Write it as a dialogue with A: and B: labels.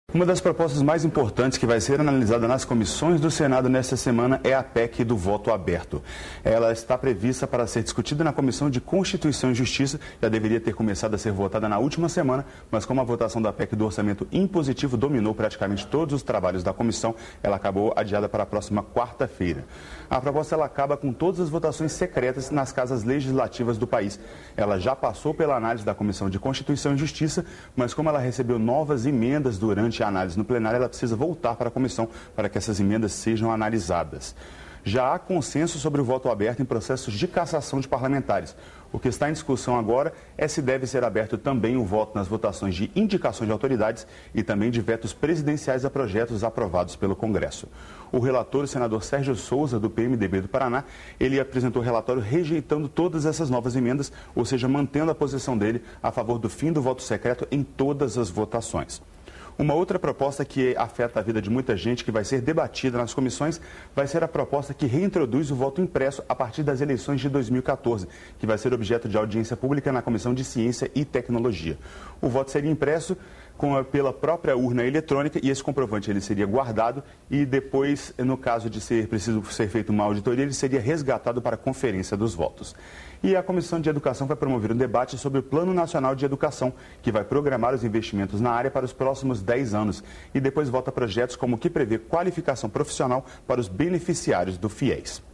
A: Uma das propostas mais importantes que vai ser analisada nas comissões do Senado nesta semana é a PEC do voto aberto. Ela está prevista para ser discutida na Comissão de Constituição e Justiça, já deveria ter começado a ser votada na última semana, mas como a votação da PEC do orçamento impositivo dominou praticamente todos os trabalhos da comissão, ela acabou adiada para a próxima quarta-feira. A proposta ela acaba com todas as votações secretas nas casas legislativas do país. Ela já passou pela análise da Comissão de Constituição e Justiça, mas como ela recebeu novas emendas durante a análise no plenário, ela precisa voltar para a comissão para que essas emendas sejam analisadas. Já há consenso sobre o voto aberto em processos de cassação de parlamentares. O que está em discussão agora é se deve ser aberto também o voto nas votações de indicações de autoridades e também de vetos presidenciais a projetos aprovados pelo Congresso. O relator, o senador Sérgio Souza, do PMDB do Paraná, ele apresentou relatório rejeitando todas essas novas emendas, ou seja, mantendo a posição dele a favor do fim do voto secreto em todas as votações. Uma outra proposta que afeta a vida de muita gente, que vai ser debatida nas comissões, vai ser a proposta que reintroduz o voto impresso a partir das eleições de 2014, que vai ser objeto de audiência pública na Comissão de Ciência e Tecnologia. O voto seria impresso pela própria urna eletrônica e esse comprovante ele seria guardado e depois, no caso de ser preciso ser feita uma auditoria, ele seria resgatado para a conferência dos votos. E a Comissão de Educação vai promover um debate sobre o Plano Nacional de Educação, que vai programar os investimentos na área para os próximos 10 anos e depois vota projetos como o que prevê qualificação profissional para os beneficiários do FIES.